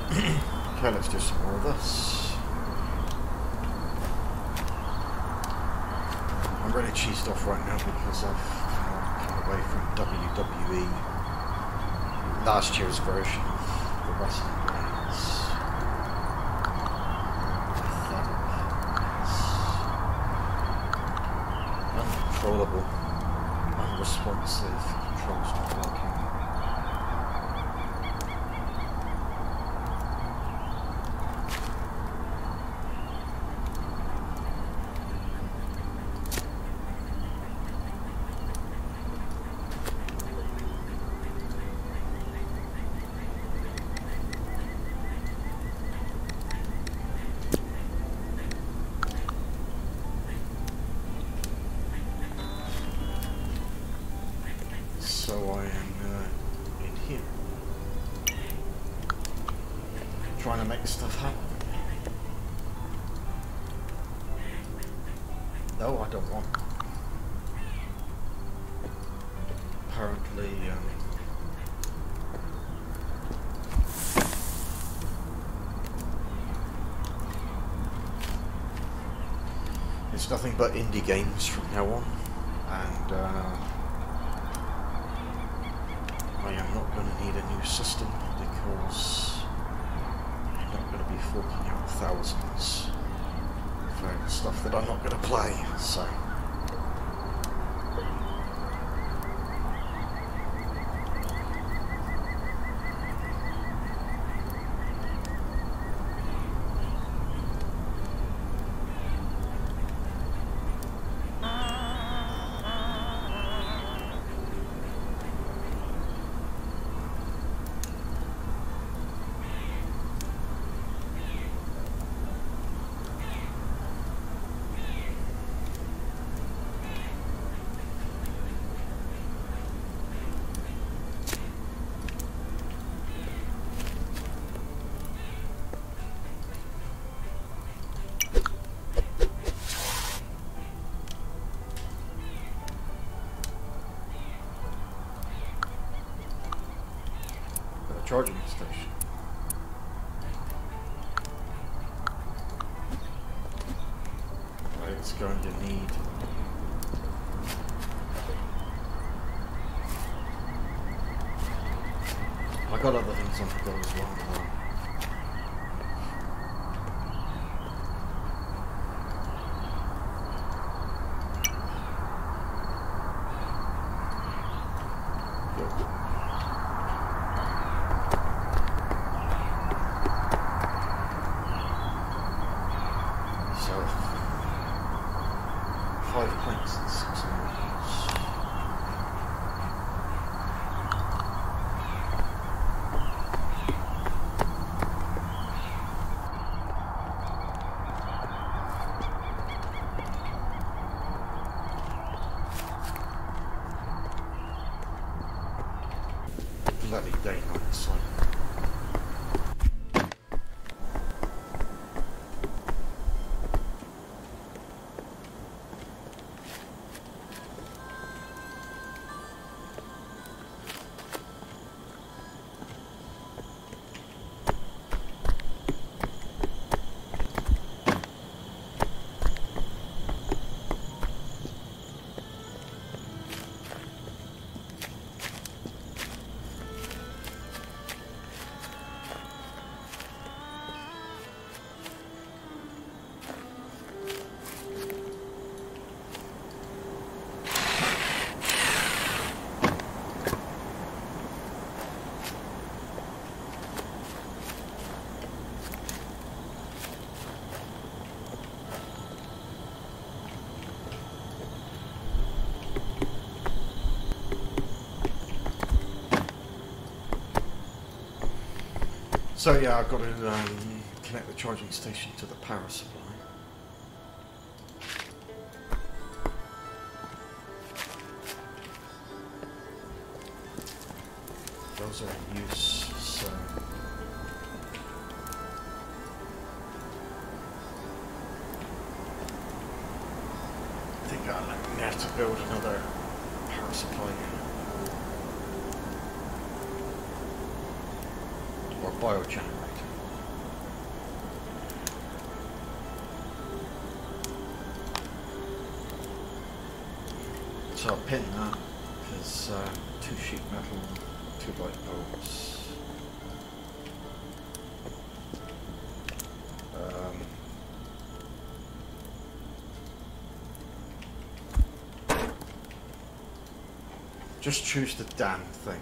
Okay, let's do some more of this. I'm really cheesed off right now because I've come away from WWE last year's version of the Wrestling Reigns. Pathetic. It's uncontrollable, unresponsive, controls not working. So I am in here, trying to make stuff happen. No, I don't want. Apparently, it's nothing but indie games from now on, and I am not going to need a new system because I'm not going to be forking out thousands for stuff that I'm not going to play, so. Charging station. Right, it's going to need I got other things on the go as well. Bloody daylight, so. So yeah, I've got to connect the charging station to the power supply. Those are in use, so I think I'm going to have to build another power supply. Or biogenerator. So I'll pin that, because 2 sheet metal, 2 light bolts. Just choose the damn thing.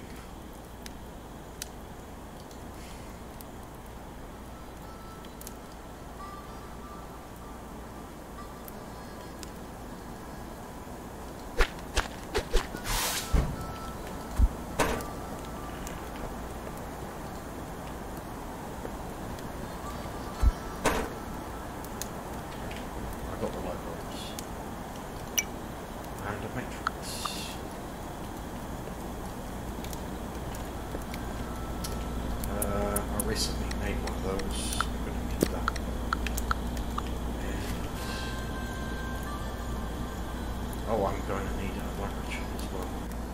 I got the light bulbs. And a matrix. I recently made one of those. I'm going to need that. And oh, I'm going to need a laboratory as well.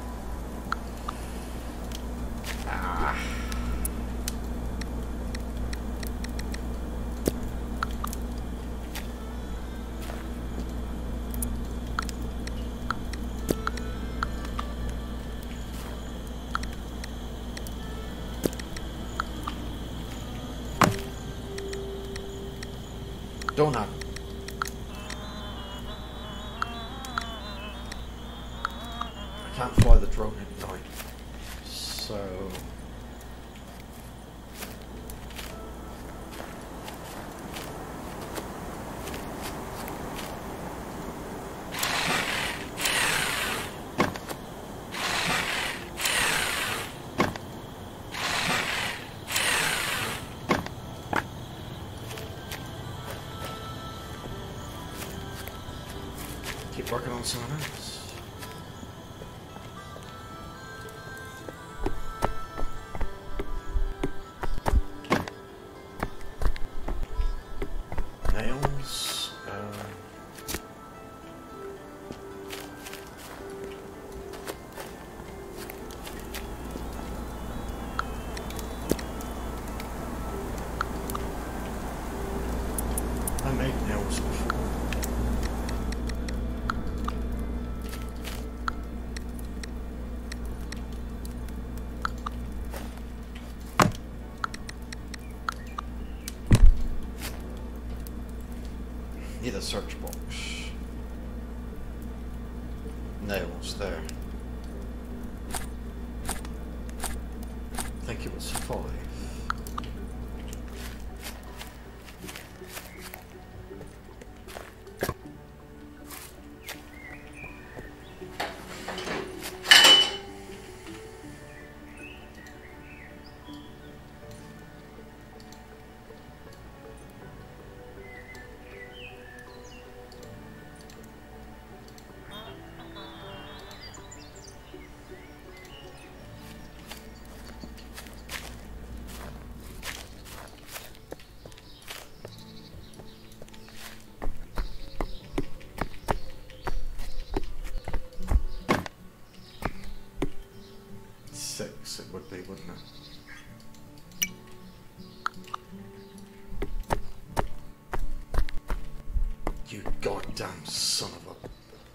Ah. Don't have it. I can't fly the drone at night, so keep working on someone else. Nails. I made nails before. Need a search box. Nails there. I think it was 5. It would be, wouldn't it? You goddamn son of a...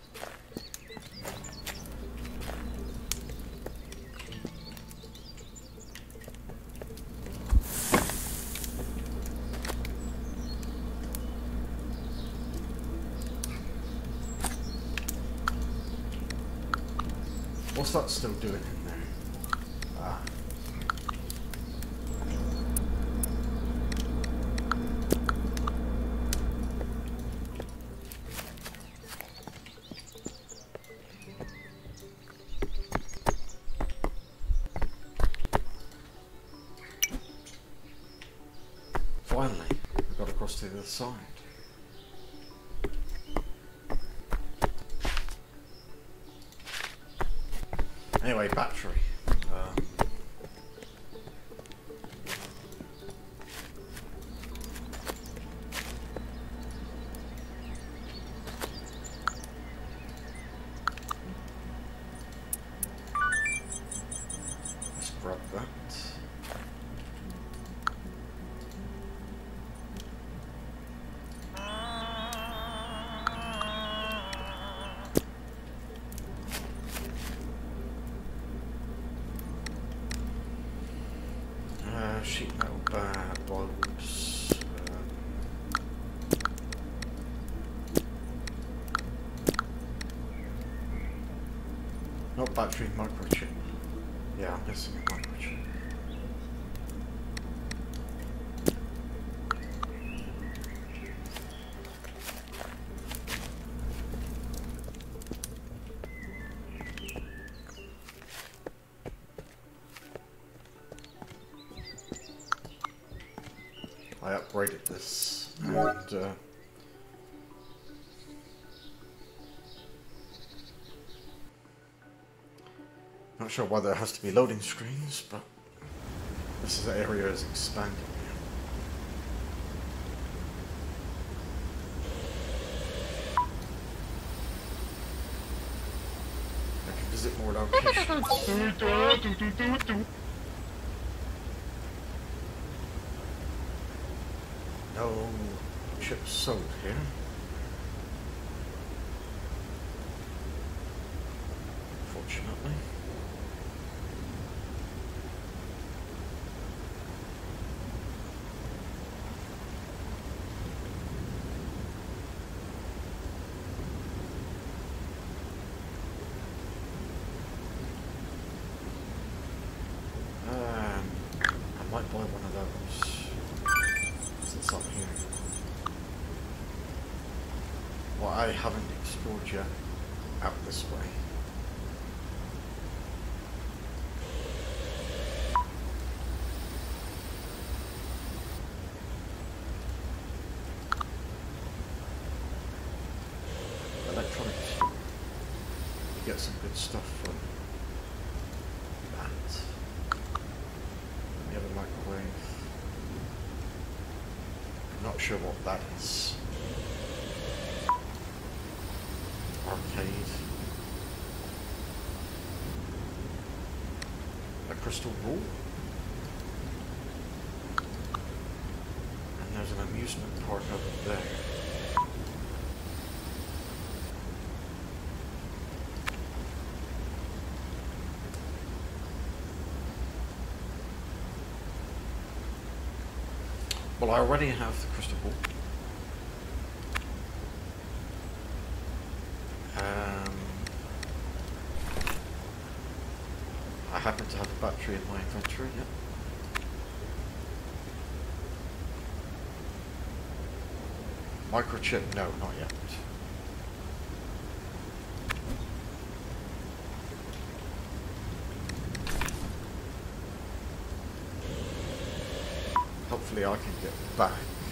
What's that still doing in there? Ah. Finally, we got across to the other side. Anyway, battery. Let's grab that. Sheet metal bulbs. Not battery, microchip. Yeah, I'm missing a microchip. I upgraded this, and not sure why there has to be loading screens, but this area is expanding now. I can visit more locations. No chips sold here. Fortunately. I might buy one of those. Since I'm here. Well, I haven't explored yet out this way. Electronics. You get some good stuff from that. You have a microwave. Not sure what that is. Arcade. A crystal ball. And there's an amusement park over there. Well, I already have the crystal ball. I happen to have a battery in my inventory, yep. Microchip, no, not yet. Hopefully I can get back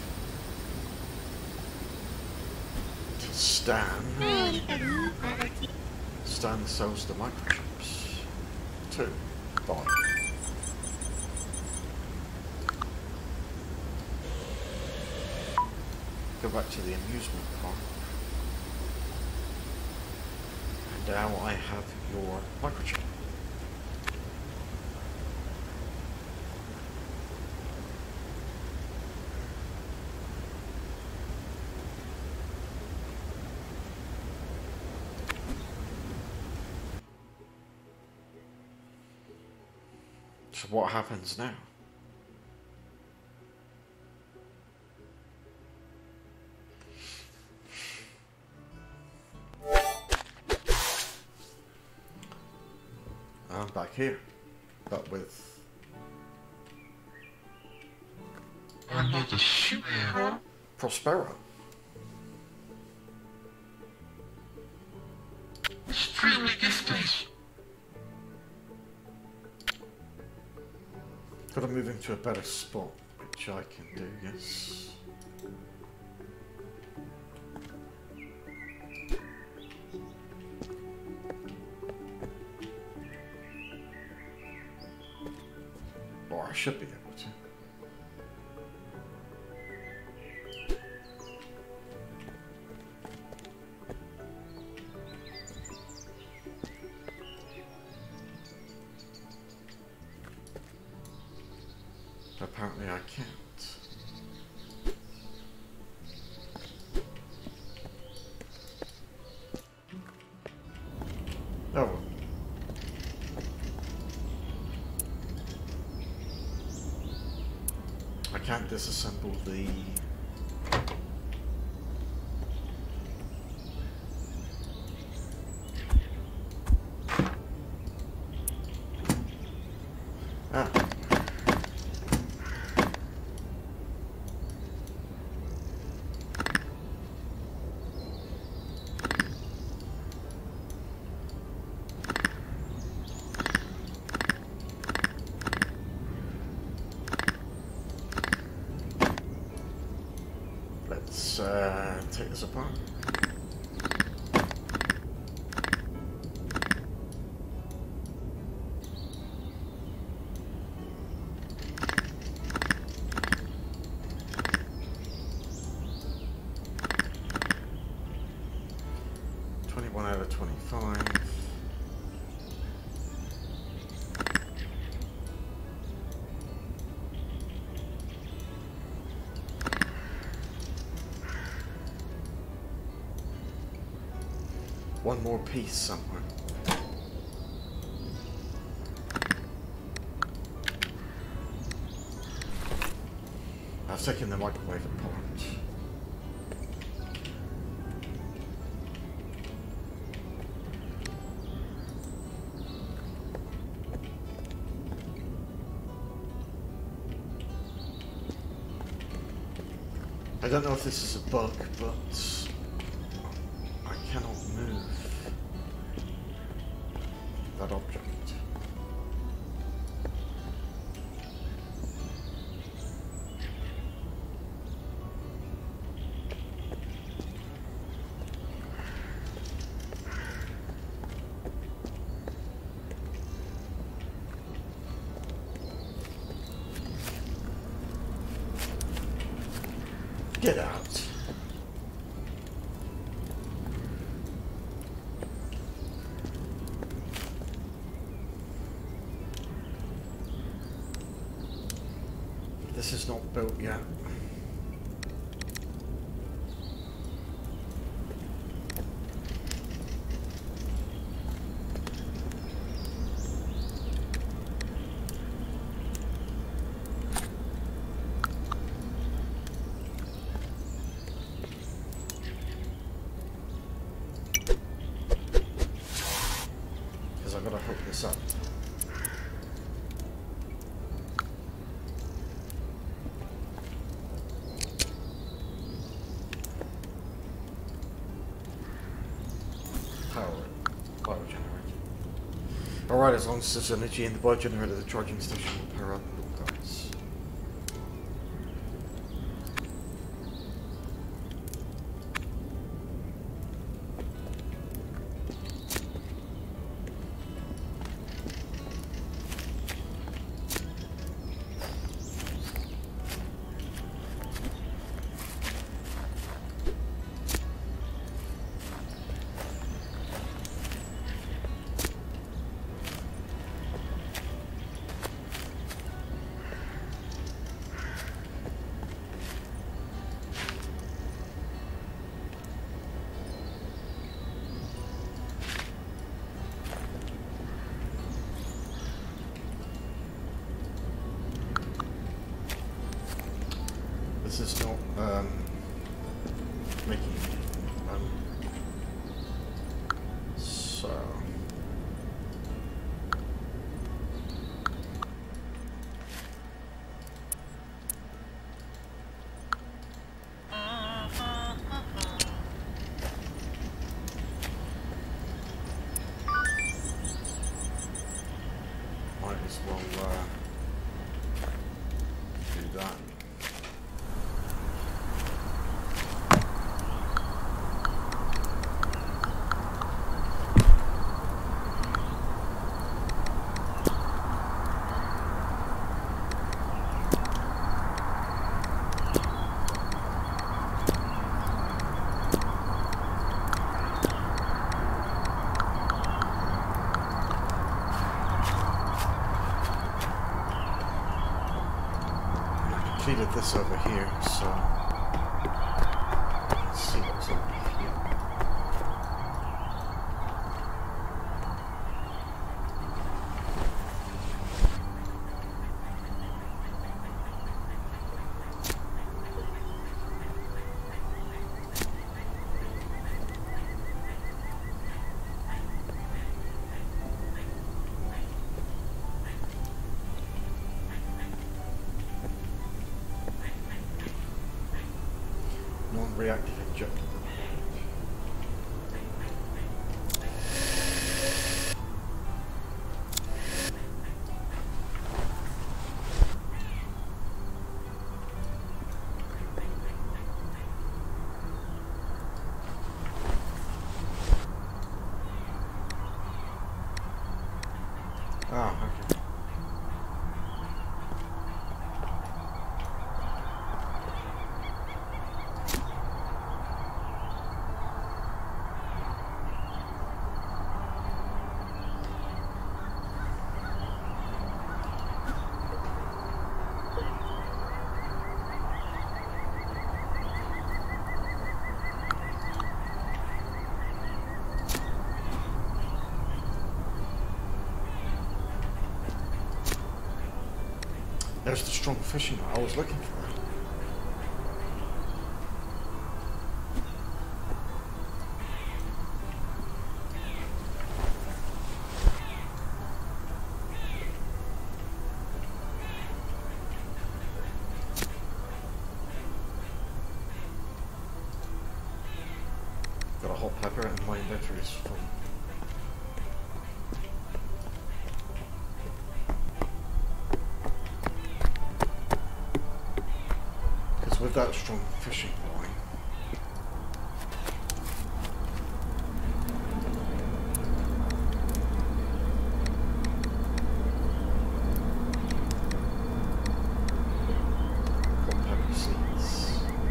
to Stan. Stan sells the microchips. 2. Buy. Go back to the amusement park. And now I have your microchip. So what happens now? I'm back here, but with another superhero. Prospero. Extremely distance. Gotta move him to a better spot, which I can do, yes. Or I should be able to. Apparently I can't. Oh well. I can't disassemble the... Ah. Let's take this apart. Out of 25. One more piece somewhere. I've taken the microwave apart. I don't know if this is a bug, but I cannot move that object. Get out. This is not built yet. I've got to hook this up. Power generator. Alright, as long as there's energy in the bio generator, the charging station will power up at all times. This is not making so might as well do that. Completed this over here, so let's see what's over here. reactive injector. Ah, okay. There's the strong fishing I was looking for. Got a hot pepper and my inventory is full. With that strong fishing line, hot pepper seeds.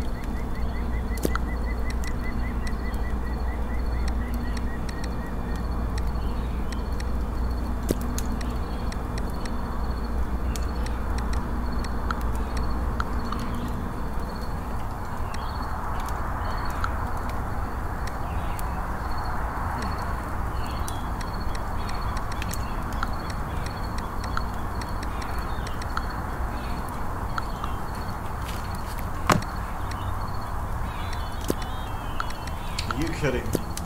Are you kidding?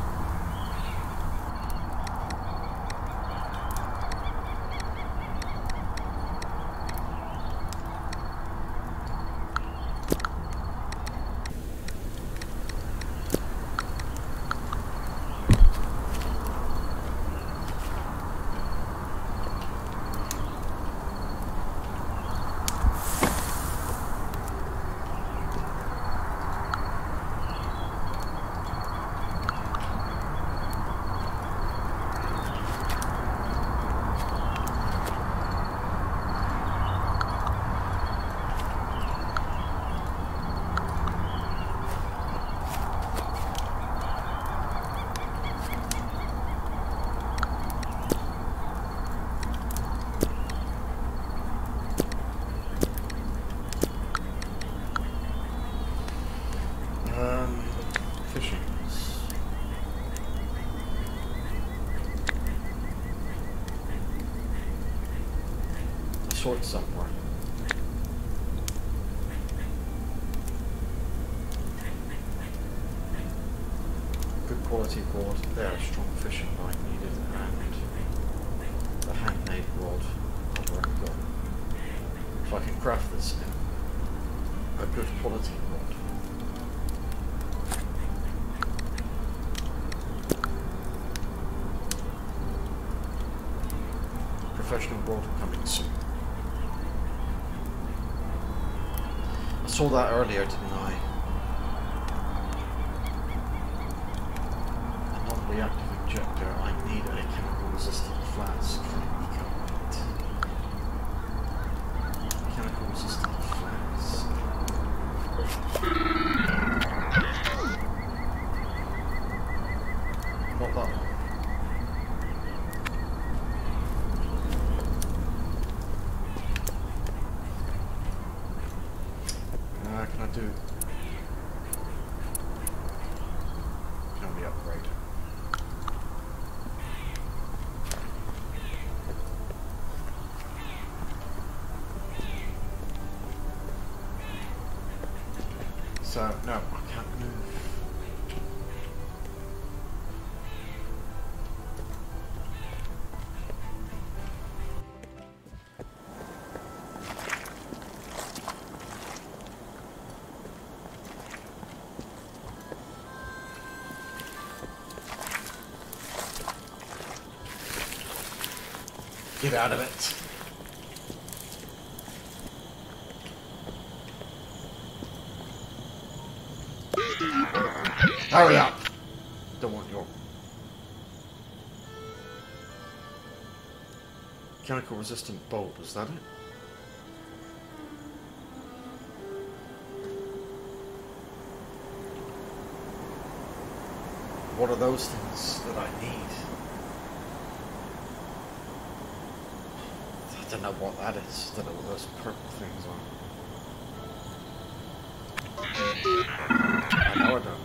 Fishing. A sword somewhere. Good quality board there, strong fishing line needed, and the handmade rod I've already got. If I can craft this in a good quality rod. Professional rod coming soon. I saw that earlier, didn't I? A non-reactive injector. I need a chemical-resistant flask. Chemical-resistant flask. Not that one. Can I do? Can only upgrade. So no, I can't move. Get out of it. Hurry up! Don't want your chemical resistant bulb, is that it? What are those things that I need? I don't know what that is. I don't know what those purple things are. I know I don't.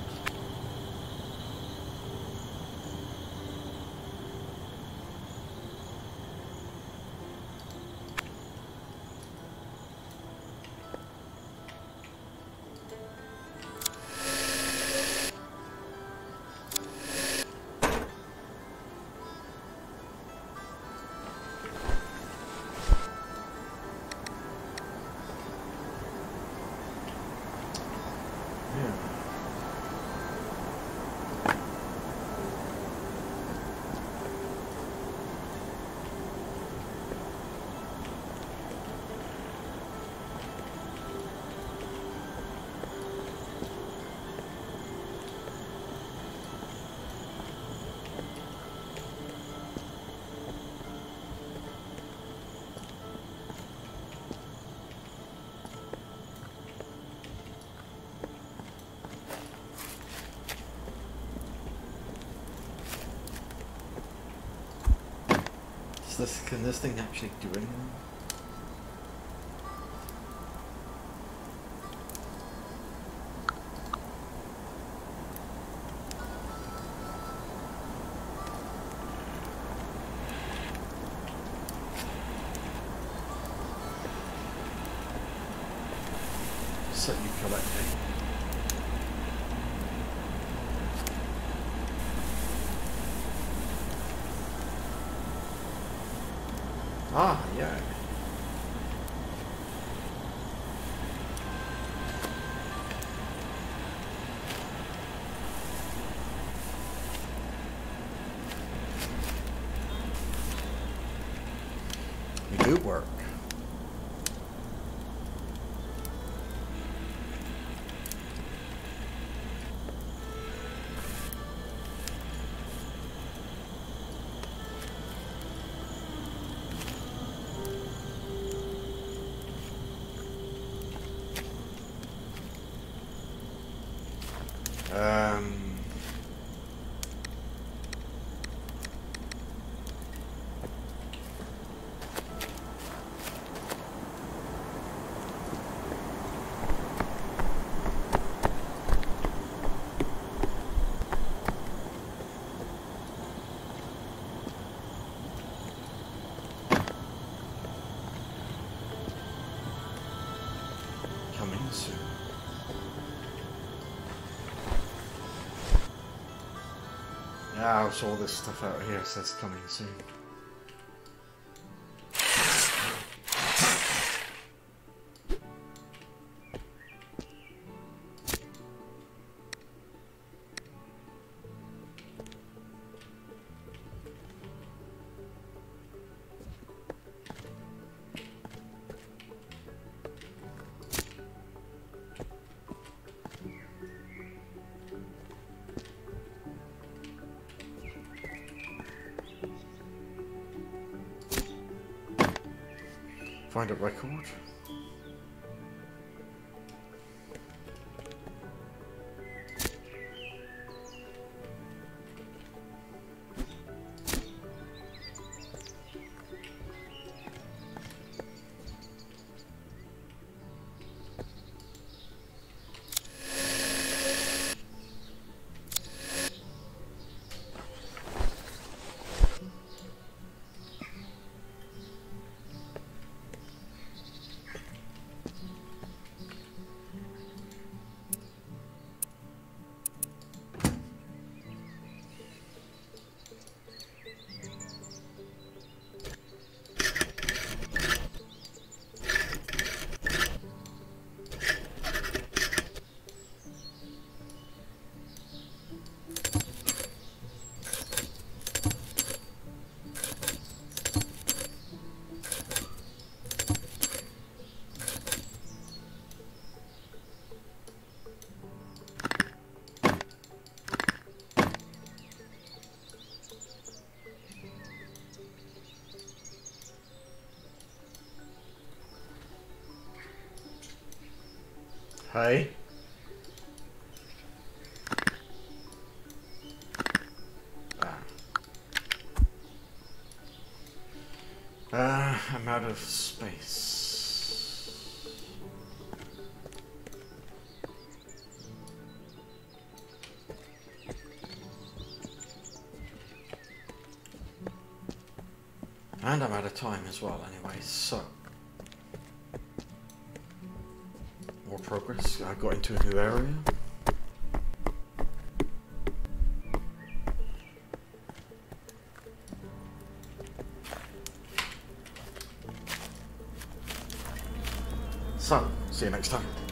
Can this thing actually do anything? So you collecting. Ah, yeah. You do work. Coming soon. Yeah, so all this stuff out here says coming soon. Find a record. Hey? I'm out of space. And I'm out of time as well anyway, so. More progress. I got into a new area. So, see you next time.